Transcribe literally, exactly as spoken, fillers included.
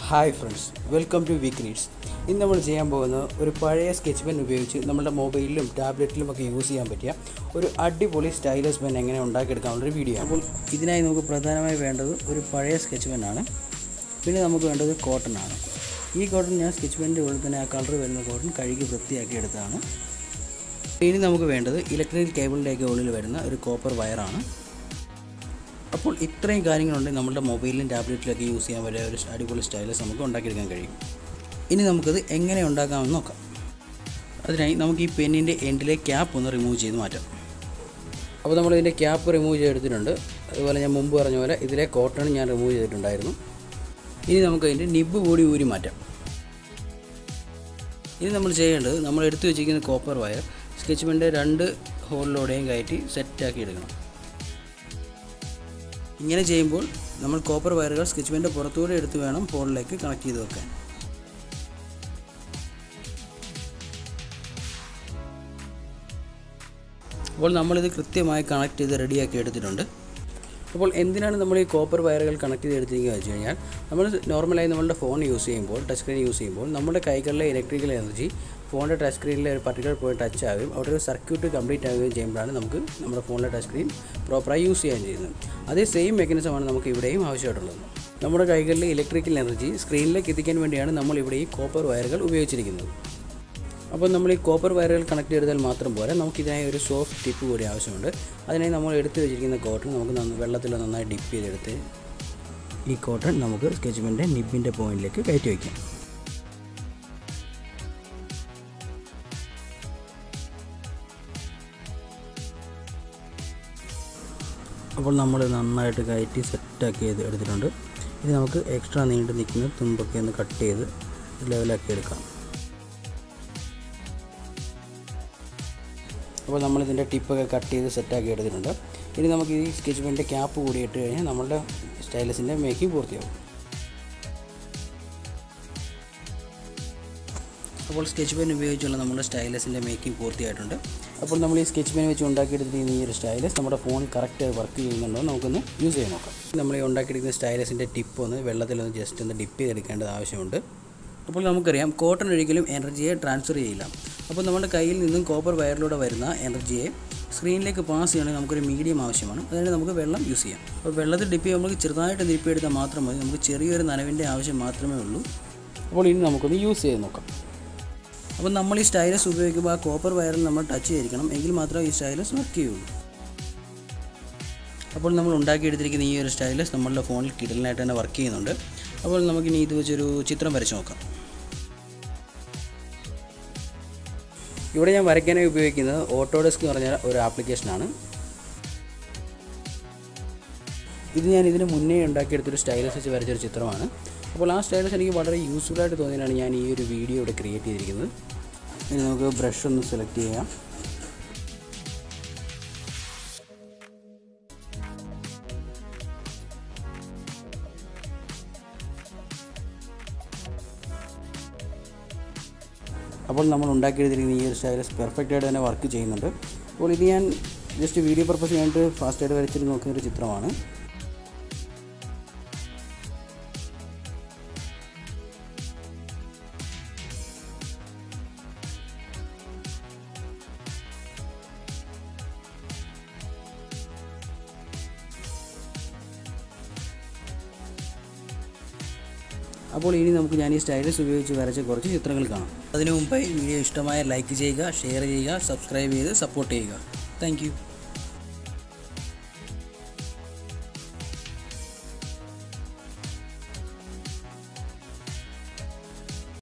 Hi friends, welcome to Week Reads. ഇന്ന് നമ്മൾ ചെയ്യാൻ പോകുന്ന ഒരു പഴയ സ്കെച്ച് പെൻ ഉപയോഗിച്ച് നമ്മുടെ മൊബൈലിലും ടാബ്ലറ്റിലും ഒക്കെ യൂസ് ചെയ്യാൻ പറ്റിയ ഒരു അടിപൊളി സ്റ്റൈലസ് പെൻ എങ്ങനെ ഉണ്ടാക്കിയെടുക്കാനുള്ളൊരു വീഡിയോ ആണ്. അപ്പോൾ ഇതിനായി നമുക്ക് പ്രധാനമായി വേണ്ടത് ഒരു പഴയ സ്കെച്ച് പെന്നാണ്. പിന്നെ നമുക്ക് വേണ്ടത് കോട്ടൺ ആണ്. ഈ കോട്ടൺ ഞാൻ സ്കെച്ച് പെന്നിൻ്റെ ഉള്ളിൽ തന്നെ ആ കളർ വരുന്ന കോട്ടൺ കഴുകി വൃത്തിയാക്കി എടുത്തതാണ്. ഇനി നമുക്ക് വേണ്ടത് ഇലക്ട്രിക് കേബിളിൻ്റെയൊക്കെ ഉള്ളിൽ വരുന്ന ഒരു കോപ്പർ വയറാണ്. അപ്പോൾ ഇത്രയും കാര്യങ്ങളുണ്ടെങ്കിൽ നമ്മുടെ മൊബൈലിലും ടാബ്ലറ്റിലൊക്കെ യൂസ് ചെയ്യാൻ പറ്റിയ ഒരു അടിപൊളി സ്റ്റൈലസ് നമുക്ക് ഉണ്ടാക്കിയെടുക്കാൻ കഴിയും. ഇനി നമുക്കത് എങ്ങനെ ഉണ്ടാക്കാമെന്ന് നോക്കാം. അതിനായി നമുക്ക് ഈ പെന്നിൻ്റെ എൻഡിലെ ക്യാപ്പ് ഒന്ന് റിമൂവ് ചെയ്ത് മാറ്റാം. അപ്പോൾ നമ്മളിതിൻ്റെ ക്യാപ്പ് റിമൂവ് ചെയ്തെടുത്തിട്ടുണ്ട്. അതുപോലെ ഞാൻ മുമ്പ് പറഞ്ഞ പോലെ ഇതിലെ കോട്ടൺ ഞാൻ റിമൂവ് ചെയ്തിട്ടുണ്ടായിരുന്നു. ഇനി നമുക്കതിൻ്റെ നിബ്ബ് കൂടി ഊരി മാറ്റാം. ഇനി നമ്മൾ ചെയ്യേണ്ടത് നമ്മൾ എടുത്തു വെച്ചിരിക്കുന്ന കോപ്പർ വയർ സ്കെച്ച് പെന്നിൻ്റെ രണ്ട് ഹോളിലൂടെയും കയറ്റി സെറ്റാക്കി എടുക്കണം. ഇങ്ങനെ ചെയ്യുമ്പോൾ നമ്മൾ കോപ്പർ വയറുകൾ സ്കെച്ച് പെന്നിൻ്റെ പുറത്തുകൂടെ എടുത്ത് വേണം ഹോളിലേക്ക് കണക്ട് ചെയ്ത് വെക്കാൻ. അപ്പോൾ നമ്മളിത് കൃത്യമായി കണക്ട് ചെയ്ത് റെഡിയാക്കി എടുത്തിട്ടുണ്ട്. അപ്പോൾ എന്തിനാണ് നമ്മൾ ഈ കോപ്പർ വയറുകൾ കണക്ട് ചെയ്ത് എടുത്തിരിക്കുന്നത് വെച്ച് കഴിഞ്ഞാൽ നമ്മൾ നോർമലായി നമ്മളുടെ ഫോൺ യൂസ് ചെയ്യുമ്പോൾ ടച്ച് സ്ക്രീൻ യൂസ് ചെയ്യുമ്പോൾ നമ്മുടെ കൈകളിലെ ഇലക്ട്രിക്കൽ എനർജി ഫോണിൻ്റെ ടച്ച് സ്ക്രീനിലെ ഒരു പർട്ടിക്കുലർ പോയിന്റ് ടച്ച് ആവുകയും അവിടെ ഒരു സർക്യൂട്ട് കംപ്ലീറ്റ് ആവുകയും ചെയ്യുമ്പോഴാണ് നമുക്ക് നമ്മുടെ ഫോണിലെ ടച്ച് സ്ക്രീൻ പ്രോപ്പറായി യൂസ് ചെയ്യാൻ ചെയ്യുന്നത്. അതേ സെയിം മെക്കാനിസമാണ് നമുക്ക് ഇവിടെയും ആവശ്യമായിട്ടുള്ളത്. നമ്മുടെ കൈകളിലെ ഇലക്ട്രിക്കൽ എനർജി സ്ക്രീനിലേക്ക് എത്തിക്കാൻ വേണ്ടിയാണ് നമ്മൾ ഇവിടെ ഈ കോപ്പർ വയറുകൾ ഉപയോഗിച്ചിരിക്കുന്നത്. അപ്പോൾ നമ്മൾ ഈ കോപ്പർ വയറുകൾ കണക്ട് ചെയ്താൽ മാത്രം പോരാ, നമുക്കിതിനായി ഒരു സോഫ്റ്റ് ടിപ്പ് കൂടി ആവശ്യമുണ്ട്. അതിനായി നമ്മൾ എടുത്തു വെച്ചിരിക്കുന്ന കോട്ടൺ നമുക്ക് വെള്ളത്തിൽ നന്നായി ഡിപ്പ് ചെയ്തെടുത്ത് ഈ കോട്ടൺ നമുക്ക് സ്കെച്ച് പെന്നിൻ്റെ നിബിൻ്റെ പോയിന്റിലേക്ക് കയറ്റി വയ്ക്കാം. അപ്പോൾ നമ്മൾ നന്നായിട്ട് കയറ്റി സെറ്റാക്കി ചെയ്ത് എടുത്തിട്ടുണ്ട്. ഇത് നമുക്ക് എക്സ്ട്രാ നീണ്ടു നിൽക്കുന്ന തുമ്പൊക്കെ ഒന്ന് കട്ട് ചെയ്ത് ലെവലാക്കി എടുക്കാം. അപ്പോൾ നമ്മളിതിൻ്റെ ടിപ്പൊക്കെ കട്ട് ചെയ്ത് സെറ്റാക്കി എടുത്തിട്ടുണ്ട്. ഇനി നമുക്ക് ഈ സ്കെച്ച് പെന്നിൻ്റെ ക്യാപ്പ് കൂടി ഇട്ട് കഴിഞ്ഞാൽ നമ്മളുടെ സ്റ്റൈലസിൻ്റെ മേക്കിംഗ് പൂർത്തിയാവും. അപ്പോൾ സ്കെച്ച് പെൻ ഉപയോഗിച്ചുള്ള നമ്മുടെ സ്റ്റൈലസിൻ്റെ മേക്കിംഗ് പൂർത്തിയായിട്ടുണ്ട്. അപ്പോൾ നമ്മൾ ഈ സ്കെച്ച് പെൻ വെച്ച് ഉണ്ടാക്കിയെടുത്തിരിക്കുന്ന ഈ ഒരു സ്റ്റൈലസ് നമ്മുടെ ഫോണിൽ കറക്റ്റായി വർക്ക് ചെയ്യുന്നുണ്ടോ നമുക്കൊന്ന് യൂസ് ചെയ്ത് നോക്കാം. നമ്മൾ ഈ ഉണ്ടാക്കിയെടുക്കുന്ന സ്റ്റൈലസിൻ്റെ ടിപ്പ് ഒന്ന് വെള്ളത്തിലൊന്ന് ജസ്റ്റ് ഒന്ന് ഡിപ്പ് ചെയ്തെടുക്കേണ്ടത് ആവശ്യമുണ്ട്. അപ്പോൾ നമുക്കറിയാം കോട്ടൺ ഒരിക്കലും എനർജിയെ ട്രാൻസ്ഫർ ചെയ്യില്ല. അപ്പോൾ നമ്മുടെ കയ്യിൽ നിന്നും കോപ്പർ വയറിലൂടെ വരുന്ന എനർജിയെ സ്ക്രീനിലേക്ക് പാസ് ചെയ്യണമെങ്കിൽ നമുക്കൊരു മീഡിയം ആവശ്യമാണ്. അതിന് നമുക്ക് വെള്ളം യൂസ് ചെയ്യാം. അപ്പോൾ വെള്ളത്തിൽ ഡിപ്പ് ചെയ്യുമ്പോൾ നമുക്ക് ചെറുതായിട്ട് ഡിപ്പ് എടുത്താൽ മാത്രം മതി. നമുക്ക് ചെറിയൊരു നനവിൻ്റെ ആവശ്യം മാത്രമേ ഉള്ളൂ. അപ്പോൾ ഇനി നമുക്കൊന്ന് യൂസ് ചെയ്ത് നോക്കാം. അപ്പോൾ നമ്മൾ ഈ സ്റ്റൈലസ് ഉപയോഗിക്കുമ്പോൾ ആ കോപ്പർ വയറിൽ നമ്മൾ ടച്ച് ചെയ്തിരിക്കണം, എങ്കിൽ മാത്രമേ ഈ സ്റ്റൈലസ് വർക്ക് ചെയ്യുള്ളൂ. അപ്പോൾ നമ്മൾ ഉണ്ടാക്കിയെടുത്തിരിക്കുന്ന ഈ ഒരു സ്റ്റൈലസ് നമ്മളുടെ ഫോണിൽ കിടലിനായിട്ട് തന്നെ വർക്ക് ചെയ്യുന്നുണ്ട്. അപ്പോൾ നമുക്കിനി ഇത് വെച്ചൊരു ചിത്രം വരച്ച് നോക്കാം. ഇവിടെ ഞാൻ വരയ്ക്കാനായി ഉപയോഗിക്കുന്നത് ഓട്ടോഡെസ്ക് എന്ന് പറഞ്ഞ ഒരു ആപ്ലിക്കേഷനാണ്. ഇത് ഞാൻ ഇതിന് മുന്നേ ഉണ്ടാക്കിയെടുത്തൊരു സ്റ്റൈലസ് വെച്ച് വരച്ചൊരു ചിത്രമാണ്. അപ്പോൾ ആ സ്റ്റൈലസ് എനിക്ക് വളരെ യൂസ്ഫുള്ളായിട്ട് തോന്നിയാണ് ഞാൻ ഈ ഒരു വീഡിയോ ഇവിടെ ക്രിയേറ്റ് ചെയ്തിരിക്കുന്നത്. ഇനി നമുക്ക് ബ്രഷ് ഒന്ന് സെലക്ട് ചെയ്യാം. അപ്പോൾ നമ്മൾ ഉണ്ടാക്കിയെടുത്തിരിക്കുന്ന ഈ ഒരു സ്റ്റൈലസ് പെർഫെക്റ്റായിട്ട് തന്നെ വർക്ക് ചെയ്യുന്നുണ്ട്. അപ്പോൾ ഇത് ഞാൻ ജസ്റ്റ് വീഡിയോ പർപ്പസ് വേണ്ടിയിട്ട് ഫാസ്റ്റായിട്ട് വരച്ചിട്ട് നോക്കുന്നൊരു ചിത്രമാണ്. അപ്പോൾ ഇനി നമുക്ക് ഞാൻ ഈ സ്റ്റൈലസ് ഉപയോഗിച്ച് വരച്ച കുറച്ച് ചിത്രങ്ങൾ കാണാം. അതിനു മുമ്പായി വീഡിയോ ഇഷ്ടമായ ലൈക്ക് ചെയ്യുക, ഷെയർ ചെയ്യുക, സബ്സ്ക്രൈബ് ചെയ്ത് സപ്പോർട്ട് ചെയ്യുക. Thank U.